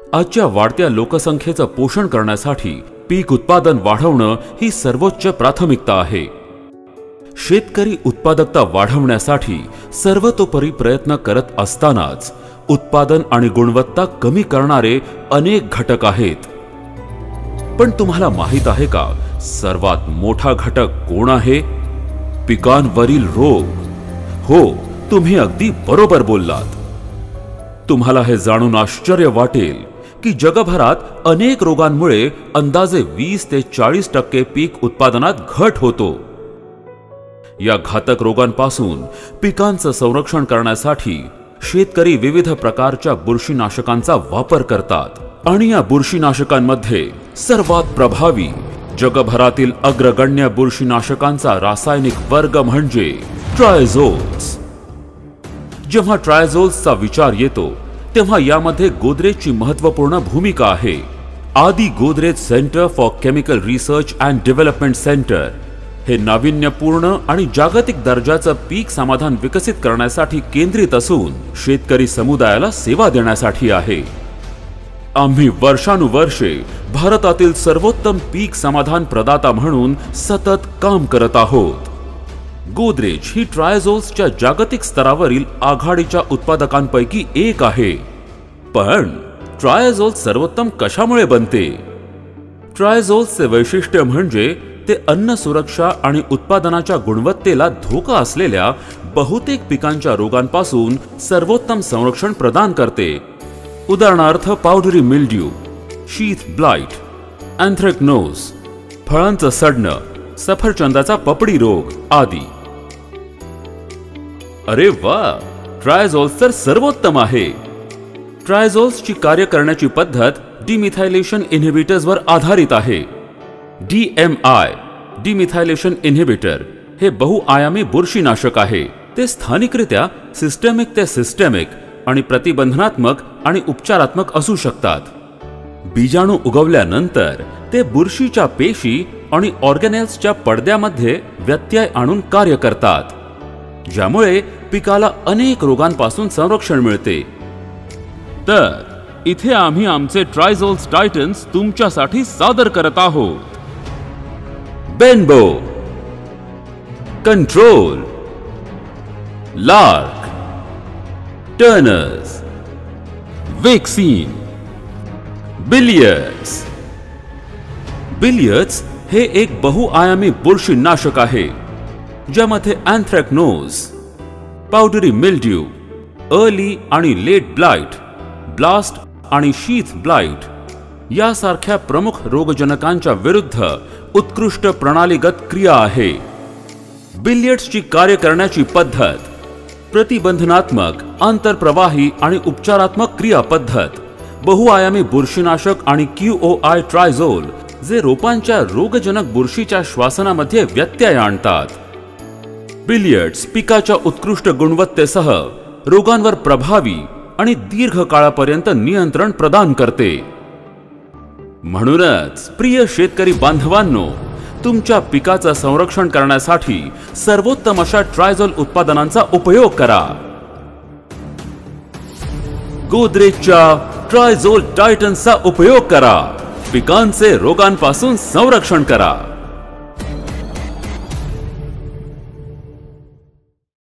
आजच्या वाढत्या लोकसंख्येचं पोषण करण्यासाठी पीक उत्पादन वाढवणं ही सर्वोच्च प्राथमिकता आहे। शेतकरी उत्पादकता वाढवण्यासाठी सर्वतोपरी प्रयत्न करत असतानाच उत्पादन आणि गुणवत्ता कमी करणारे अनेक घटक आहेत। पण तुम्हाला माहित आहे का, सर्वात मोठा घटक कोण आहे? पिकांवरील रोग। हो, तुम्ही अगदी बरोबर बोललात। तुम्हाला हे जाणून आश्चर्य वाटेल की जगभरात अनेक रोगांमुळे अंदाजे 20 ते 40% पीक उत्पादनात घट होतो। या घातक रोगांपासून पिकांचं संरक्षण करण्यासाठी शेतकरी विविध प्रकारच्या बुरशीनाशकांचा वापर करतात आणि या बुरशीनाशकांमध्ये सर्वात प्रभावी जगभरातील अग्रगण्य बुरशीनाशकांचा रासायनिक वर्ग म्हणजे ट्रायझोल्स। जेव्हा ट्रायझोल्सचा विचार येतो तेव्हा यामध्ये गोदरेजची महत्त्वपूर्ण भूमिका आहे। आदि Godrej centre for chemical research and development centre हे नाविन्यपूर्ण आणि जागतिक दर्जाचं पीक समाधान विकसित करण्यासाठी केंद्रित असून शेतकरी समुदायाला सेवा देण्यासाठी आहे। आम्ही वर्षानुवर्षे भारतातील सर्वोत्तम पीक समाधान प्रदाता म्हणून सतत काम करत आहोत। गोदरेज ही ट्रायझोल्सच्या जागतिक स्तरावरील आघाडीच्या उत्पादकांपैकी एक आहे। पण ट्रायझोल्स सर्वोत्तम कशामुळे बनते? ट्रायझोल्सचे वैशिष्ट्य म्हणजे ते अन्न सुरक्षा आणि उत्पादनाच्या गुणवत्तेला धोका असलेल्या बहुतेक पिकांच्या रोगांपासून सर्वोत्तम संरक्षण प्रदान करते। उदाहरणार्थ powdery mildew, sheath blight, anthracnose, फळांचं सडणं, सफरचंदाचा पपडी रोग आदी। अरे वा, ट्रायझोल्स तर सर्वोत्तम आहे। ट्रायझोल्सची कार्य करण्याची पद्धत डिमिथायलेशन इनहिबिटर्सवर आधारित आहे। DMI डिमिथायलेशन इनहिबिटर हे बहुआयामी बुरशीनाशक आहे। ते स्थानिकरित्या सिस्टमिक ते सिस्टमिक आणि प्रतिबंधनात्मक आणि उपचारात्मक असू शकतात। बीजाणू उगवल्यानंतर ते बुरशीच्या पेशी आणि ऑर्गेनेल्सच्या पडद्यामध्ये व्यत्यय आणून कार्य करतात, ज्यामुळे पिकाला अनेक रोगांपासून संरक्षण मिळते। तर इथे आम्ही आमचे ट्रायझोल्स टायटन्स तुमच्यासाठी सादर करत आहोत। बेनबो, कंट्रोल, लार्क, टर्नर्स, वेक्सीन, बिलियर्ड्स। बिलियर्ड्स हे एक बहुआयामी बुरशीनाशक आहे ज्यामध्ये अँथ्रॅकनोज, पावडरी मिल्ड्यू, अर्ली आणि लेट ब्लाइट, ब्लास्ट आणि शीथ ब्लाइट यासारख्या प्रमुख रोगजनकांच्या विरुद्ध उत्कृष्ट प्रणालीगत क्रिया आहे। बिलियर्ड्सची कार्य करण्याची पद्धत प्रतिबंधनात्मक, आंतरप्रवाही आणि उपचारात्मक क्रिया पद्धत, बहुआयामी बुरशीनाशक आणि QOI ट्रायझोल जे रोपांच्या रोगजनक बुरशीच्या श्वासनामध्ये व्यत्यय आणतात। बिलियर्ड्स पिकाच्या उत्कृष्ट गुणवत्तेसह रोगांवर प्रभावी आणि दीर्घकाळापर्यंत नियंत्रण प्रदान करते। म्हणूनच प्रिय शेतकरी बांधवांनो, तुमच्या पिकाचं संरक्षण करण्यासाठी सर्वोत्तम अशा ट्रायझोल उत्पादनांचा उपयोग करा। गोदरेजच्या ट्रायझोल टायटन्सचा उपयोग करा। पिकांचे रोगांपासून संरक्षण करा।